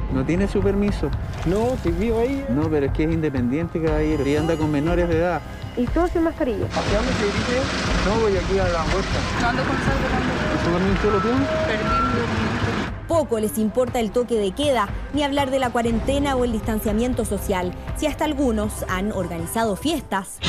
¿No tiene su permiso? No, si vivo ahí. No, pero es que es independiente, caballero, y anda con menores de edad. ¿Y todos sin mascarilla? ¿Hacia dónde se dirige? No, voy aquí a la vuelta. No ando con saldo tampoco. ¿Su permiso lo tiene? Perdí mi documento. Poco les importa el toque de queda, ni hablar de la cuarentena o el distanciamiento social, si hasta algunos han organizado fiestas.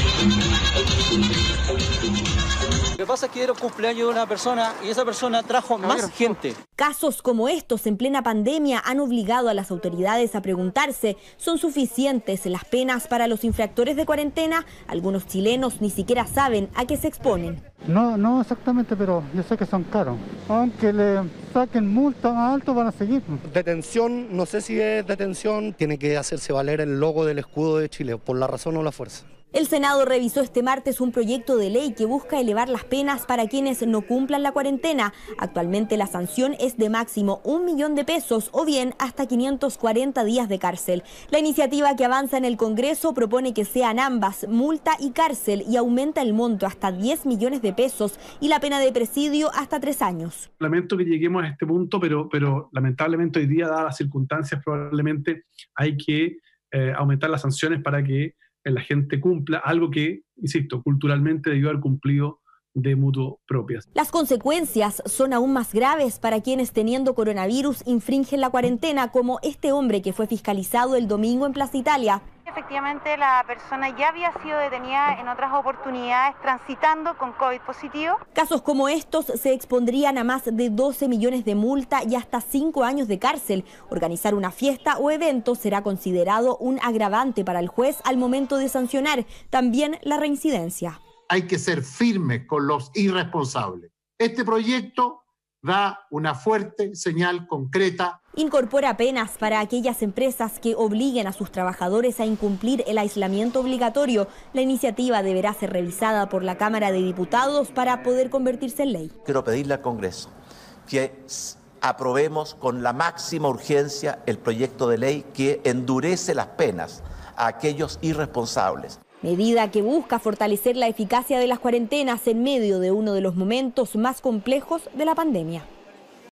Lo que pasa es que era un cumpleaños de una persona y esa persona trajo más gente. Casos como estos en plena pandemia han obligado a las autoridades a preguntarse, ¿son suficientes las penas para los infractores de cuarentena? Algunos chilenos ni siquiera saben a qué se exponen. No exactamente, pero yo sé que son caros. Aunque le saquen multa más alto, van a seguir. Detención, no sé si es detención, tiene que hacerse valer el logo del escudo de Chile, por la razón o la fuerza. El Senado revisó este martes un proyecto de ley que busca elevar las penas para quienes no cumplan la cuarentena. Actualmente la sanción es de máximo 1 millón de pesos o bien hasta 540 días de cárcel. La iniciativa que avanza en el Congreso propone que sean ambas multa y cárcel y aumenta el monto hasta 10 millones de pesos y la pena de presidio hasta 3 años. Lamento que lleguemos a este punto, pero lamentablemente hoy día, dadas las circunstancias, probablemente hay que aumentar las sanciones para que la gente cumpla algo que, insisto, culturalmente debió haber cumplido de mutuo propias. Las consecuencias son aún más graves para quienes teniendo coronavirus infringen la cuarentena, como este hombre que fue fiscalizado el domingo en Plaza Italia. Efectivamente, la persona ya había sido detenida en otras oportunidades transitando con COVID positivo. Casos como estos se expondrían a más de 12 millones de multa y hasta 5 años de cárcel. Organizar una fiesta o evento será considerado un agravante para el juez al momento de sancionar. También la reincidencia. Hay que ser firmes con los irresponsables. Este proyecto da una fuerte señal concreta. Incorpora penas para aquellas empresas que obliguen a sus trabajadores a incumplir el aislamiento obligatorio. La iniciativa deberá ser revisada por la Cámara de Diputados para poder convertirse en ley. Quiero pedirle al Congreso que aprobemos con la máxima urgencia el proyecto de ley que endurece las penas a aquellos irresponsables. Medida que busca fortalecer la eficacia de las cuarentenas en medio de uno de los momentos más complejos de la pandemia.